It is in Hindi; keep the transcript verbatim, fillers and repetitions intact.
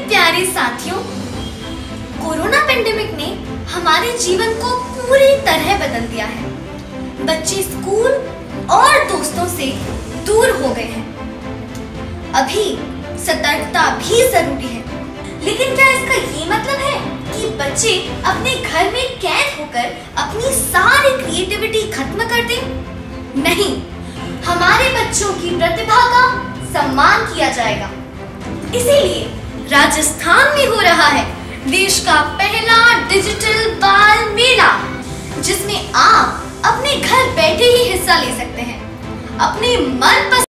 प्यारे साथियों, कोरोना पेंडेमिक ने हमारे जीवन को पूरी तरह बदल दिया है। बच्चे स्कूल और दोस्तों से दूर हो गए हैं। अभी सतर्कता भी जरूरी है, लेकिन क्या इसका ये मतलब है कि बच्चे अपने घर में कैद होकर अपनी सारी क्रिएटिविटी खत्म कर दें? नहीं, हमारे बच्चों की प्रतिभा का सम्मान किया जाएगा। इसीलिए राजस्थान में हो रहा है देश का पहला डिजिटल बाल मेला, जिसमें आप अपने घर बैठे ही हिस्सा ले सकते हैं। अपने मनपसंद